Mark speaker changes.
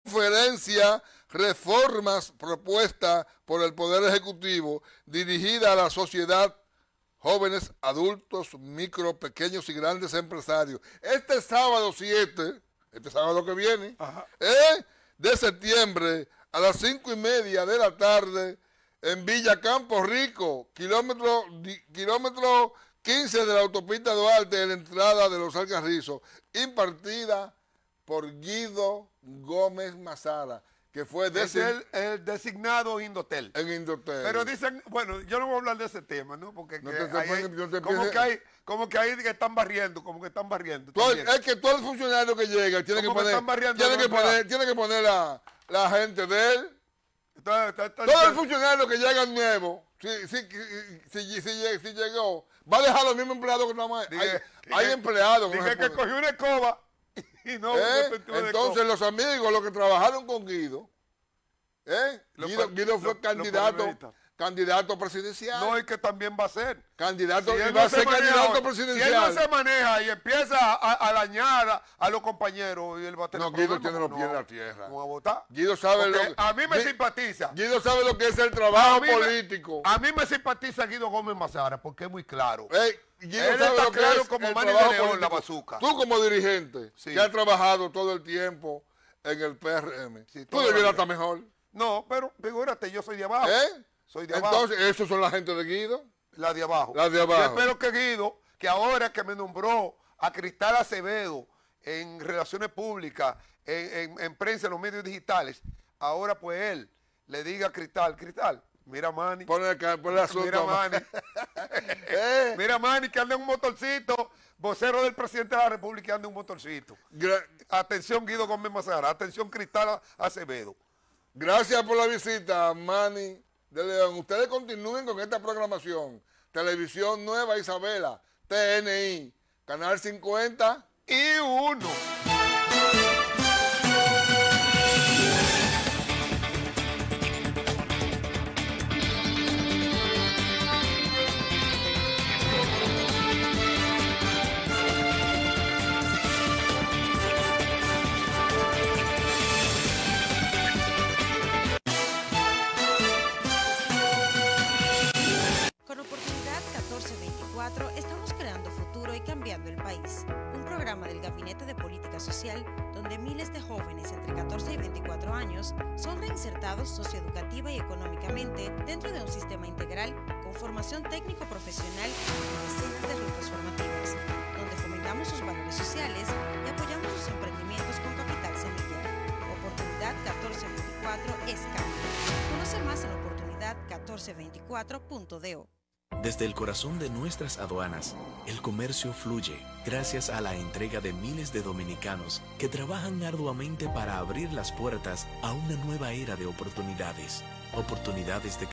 Speaker 1: Conferencia reformas propuestas por el Poder Ejecutivo dirigida a la sociedad, jóvenes, adultos, micro, pequeños y grandes empresarios. Este sábado 7, este sábado que viene, de septiembre, a las 5:30 de la tarde, en Villa Campo Rico, kilómetro 15 de la autopista Duarte, en la entrada de Los Alcarrizos, impartida por Guido Gómez Mazara, que fue
Speaker 2: el designado Indotel.
Speaker 1: En Indotel.
Speaker 2: Pero dicen, bueno, yo no voy a hablar de ese tema, ¿no? Porque como que ahí que están barriendo,
Speaker 1: es que todo el funcionario que llega tiene que poner la gente de él. Todo el funcionario que llega nuevo, si llegó, va a dejar los mismos empleados que nada más. Hay empleados.
Speaker 2: Dije que cogió una escoba. Y no,
Speaker 1: entonces los amigos, los que trabajaron con Guido, Guido fue candidato presidencial.
Speaker 2: No, y que también va a ser.
Speaker 1: Candidato presidencial.
Speaker 2: Si él no se maneja y empieza a dañar a los compañeros, y él va a tener
Speaker 1: Guido tiene los pies en la tierra.
Speaker 2: ¿Cómo va a votar?
Speaker 1: Guido sabe
Speaker 2: a mí me simpatiza.
Speaker 1: Guido sabe lo que es el trabajo político.
Speaker 2: A mí me simpatiza Guido Gómez Mazara porque es muy claro.
Speaker 1: Guido
Speaker 2: él
Speaker 1: sabe
Speaker 2: está
Speaker 1: lo que
Speaker 2: claro
Speaker 1: es
Speaker 2: como
Speaker 1: el
Speaker 2: Manny
Speaker 1: trabajo
Speaker 2: de León,
Speaker 1: político.
Speaker 2: la bazuca.
Speaker 1: Tú como dirigente, que has trabajado todo el tiempo en el PRM, tú debieras estar mejor.
Speaker 2: No, pero figúrate, yo soy de abajo. Soy de abajo.
Speaker 1: Entonces, ¿esos son la gente de Guido?
Speaker 2: La de abajo.
Speaker 1: La de abajo.
Speaker 2: Yo espero que Guido, que ahora que me nombró a Cristal Acevedo en Relaciones Públicas, en prensa, en los medios digitales, ahora pues él le diga a Cristal, mira Manny.
Speaker 1: Ponle asunto.
Speaker 2: Mira Manny. Mira Manny que anda en un motorcito, vocero del presidente de la República que anda en un motorcito. Atención Guido Gómez Mazara, atención Cristal Acevedo.
Speaker 1: Gracias por la visita, Manny de León. Ustedes continúen con esta programación. Televisión Nueva Isabela, TNI, Canal 51.
Speaker 3: Con Oportunidad 1424 estamos creando futuro y cambiando el país. Un programa del Gabinete de Política Social donde miles de jóvenes entre 14 y 24 años son reinsertados socioeducativa y económicamente dentro de un sistema integral con formación técnico-profesional y decenas de rutas formativas, donde fomentamos sus valores sociales y apoyamos sus emprendimientos con capital semilla. Oportunidad 1424 es cambio. Conoce más en oportunidad1424.do.
Speaker 4: Desde el corazón de nuestras aduanas, el comercio fluye gracias a la entrega de miles de dominicanos que trabajan arduamente para abrir las puertas a una nueva era de oportunidades. Oportunidades de